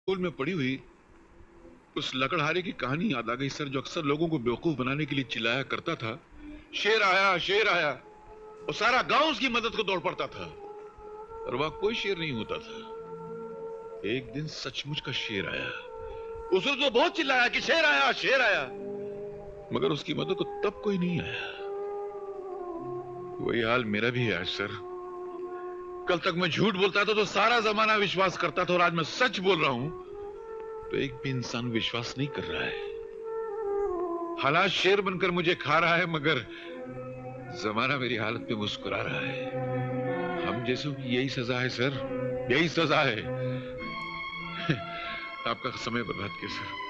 School में पढ़ी हुई उस लकड़हारे की कहानी याद आ गई सर, जो अक्सर लोगों को बेवकूफ बनाने के लिए चिल्लाया करता था, शेर आया शेर आया, और सारा गांव उसकी मदद को दौड़ पड़ता था, और वह कोई शेर नहीं होता था। एक दिन सचमुच का शेर आया। उसने तो बहुत चिल्लाया कि शेर आया शेर आया, मगर उसकी मदद को तब कोई नहीं आया। वही हाल मेरा भी है आज सर। कल तक मैं झूठ बोलता था तो सारा जमाना विश्वास करता था, और आज मैं सच बोल रहा हूं तो एक भी इंसान विश्वास नहीं कर रहा है। हालात शेर बनकर मुझे खा रहा है, मगर जमाना मेरी हालत पे मुस्कुरा रहा है। हम जैसों की यही सजा है सर, यही सजा है। आपका समय बर्बाद किया सर।